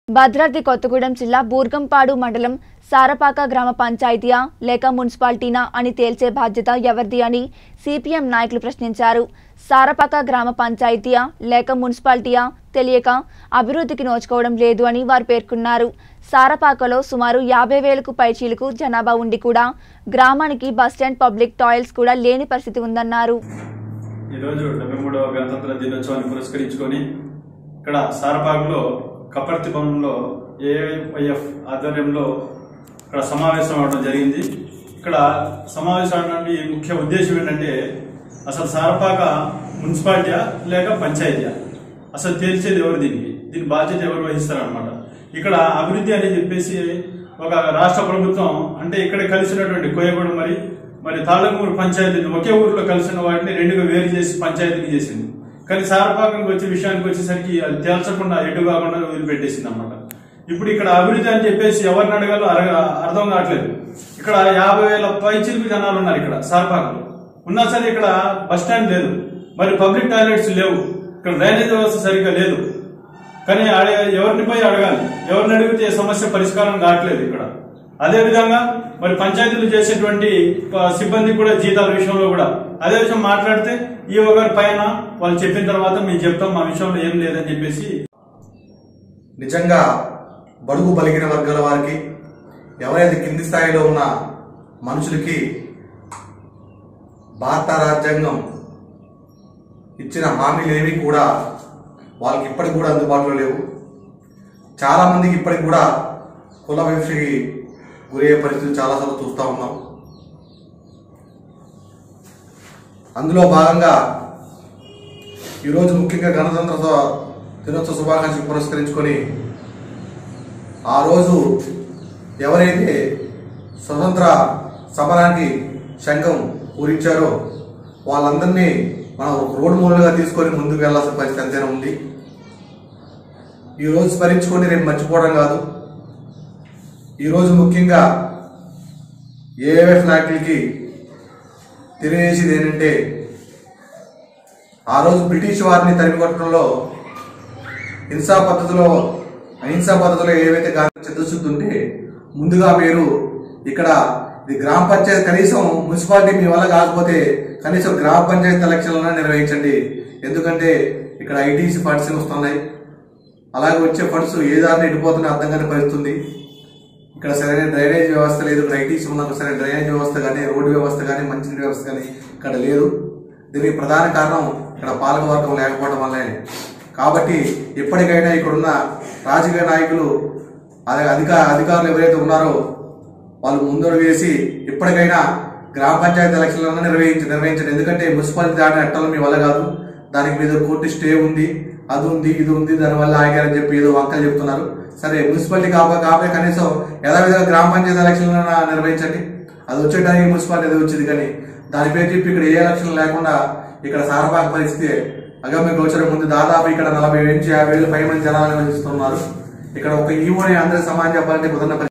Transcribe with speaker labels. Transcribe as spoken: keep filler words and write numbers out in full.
Speaker 1: భద్రాద్రి కొత్తగూడెం జిల్లా బూర్గంపాడు మండలం సారపాక గ్రామ పంచాయతీయా లేక మున్సిపాలిటీనా అని తేల్చే బాధ్యత ఎవరిది అని సిపిఎం నాయకులు ప్రశ్నించారు. సారపాక గ్రామ పంచాయతీయా లేక మున్సిపాలిటీయా తెలియక అభివృద్ధికి నోచుకోవడం లేదు అని వారు పేర్కొన్నారు. సారపాకలో సుమారు యాభై వేలకు పైచీలకు జనాభా ఉండి కూడా గ్రామానికి బస్టాండ్, పబ్లిక్ టాయిలెట్స్ కూడా లేని పరిస్థితి ఉందన్నారు.
Speaker 2: ఈరోజు డెబ్బై మూడవ గణతంత్ర దినోత్సవాన్ని పురస్కరించుకొని ఇక్కడ సారపాకలో కపర్తి భవనంలో ఏఐఎఫ్ ఆధ్వర్యంలో ఇక్కడ సమావేశం అవడం జరిగింది. ఇక్కడ సమావేశం అవడానికి ముఖ్య ఉద్దేశం ఏంటంటే అసలు సారపాక మున్సిపాలిటీయా లేక పంచాయతీయా, అసలు తేల్చేది ఎవరు, దీనికి దీని బాధ్యత ఎవరు వహిస్తారనమాట. ఇక్కడ అభివృద్ధి అని చెప్పేసి ఒక రాష్ట్ర ప్రభుత్వం అంటే ఇక్కడ కలిసినటువంటి కోయగూడెం మరి మరి తాళ్ళమూరు పంచాయతీని ఒకే ఊరిలో కలిసిన వాటిని రెండుగా వేరు చేసి పంచాయతీకి చేసింది. కానీ సారపాకంకి వచ్చే విషయానికి వచ్చేసరికి అది తేల్చకుండా ఎటు కాకుండా వదిలిపెట్టేసింది అనమాట. ఇప్పుడు ఇక్కడ అభివృద్ధి అని చెప్పేసి ఎవరిని అడగాలో అర్థం కావట్లేదు. ఇక్కడ యాభై వేల పైచిలకు జనాలు ఉన్నారు ఇక్కడ సారపాకంలో. ఉన్నా సరే ఇక్కడ బస్ స్టాండ్ లేదు, మరి పబ్లిక్ టాయిలెట్స్ లేవు, ఇక్కడ డ్రైనేజ్ వ్యవస్థ సరిగ్గా లేదు. కానీ ఎవరిని పోయి అడగాలి, ఎవరిని అడిగితే సమస్య పరిష్కారం కావట్లేదు ఇక్కడ. అదే విధంగా మరి పంచాయతీలు చేసేటువంటి సిబ్బంది కూడా జీతాల విషయంలో కూడా అదే విషయం మాట్లాడితే ఈ ఒకరి పైన వాళ్ళు చెప్పిన తర్వాత మేము చెప్తాం మా విషయంలో ఏం లేదని చెప్పేసి.
Speaker 3: నిజంగా బడుగు బలిగిన వర్గాల వారికి, ఎవరైతే కింది స్థాయిలో ఉన్న మనుషులకి భారత రాజ్యాంగం ఇచ్చిన హామీలేవి కూడా వాళ్ళకి ఇప్పటికి కూడా అందుబాటులో లేవు. చాలా మందికి ఇప్పటికి కూడా కుల వివక్షకి గురయ్యే పరిస్థితులు చాలాసార్లు చూస్తూ ఉన్నాం. అందులో భాగంగా ఈరోజు ముఖ్యంగా గణతంత్ర దినోత్సవ శుభాకాంక్షలు పురస్కరించుకొని ఆ రోజు ఎవరైతే స్వతంత్ర సమరానికి శంఖం పూరించారో వాళ్ళందరినీ మనం రోడ్ మోడల్గా తీసుకొని ముందుకు వెళ్లాల్సిన పరిస్థితి అంతేనా ఉంది. ఈరోజు స్మరించుకొని రేపు మర్చిపోవడం కాదు. ఈరోజు ముఖ్యంగా ఏఐఎఫ్ నాయకులకి తెలియజేసేది ఏంటంటే ఆ రోజు బ్రిటిష్ వారిని తరిమికొట్టడంలో హింసా పద్ధతిలో అహింసా పద్ధతిలో ఏవైతే చిత్తశుద్ధి ఉంటే ముందుగా మీరు ఇక్కడ ఇది గ్రామ పంచాయతీ కనీసం మున్సిపాలిటీ మీ వల్ల కాకపోతే కనీసం గ్రామ పంచాయతీ ఎలక్షన్లను నిర్వహించండి. ఎందుకంటే ఇక్కడ ఐటీసీ ఫండ్స్ వస్తున్నాయి, అలాగే వచ్చే ఫండ్స్ ఏ దారిని ఎడిపోతున్నాయి అర్థం కాని పరిస్థితుంది. ఇక్కడ సరైన డ్రైనేజ్ వ్యవస్థ లేదు. ఇక్కడ ఐటీసీ ఉన్నప్పుడు సరైన డ్రైనేజ్ వ్యవస్థ కానీ, రోడ్డు వ్యవస్థ కానీ, మంచినీటి వ్యవస్థ కానీ ఇక్కడ లేదు. దీనికి ప్రధాన కారణం ఇక్కడ పాలకవర్గం లేకపోవడం వల్లే. కాబట్టి ఎప్పటికైనా ఇక్కడున్న రాజకీయ నాయకులు అదే అధిక అధికారులు ఎవరైతే ఉన్నారో వాళ్ళు ముందడుగు వేసి ఇప్పటికైనా గ్రామ పంచాయతీ ఎలక్షన్లను నిర్వహించి నిర్వహించండి. ఎందుకంటే మున్సిపాలిటీ దాటిని ఎట్టడం మీ వల్ల కాదు. దానికి మీద కోర్టు స్టే ఉంది, అది ఉంది, ఇది ఉంది, దానివల్ల ఆగారని చెప్పి ఏదో వంకలు చెప్తున్నారు. సరే మున్సిపాలిటీ కాబో కాబట్టి కనీసం యథావిధిగా గ్రామ పంచాయతీ ఎలక్షన్లను నిర్వహించండి. అది వచ్చేటానికి మున్సిపాలిటీ అది వచ్చింది. కానీ దాని పేరు చెప్పి ఇక్కడ ఏ ఎలక్షన్ లేకుండా ఇక్కడ సారపాక పరిస్థితి అగమ్య గోచరం ముందు దాదాపు ఇక్కడ నలభై నుంచి యాభై వేలు పై మంది జనాలు నిర్వహిస్తున్నారు. ఇక్కడ ఒక ఈవోని అందరి సమాజం చెప్పాలంటే కుదరన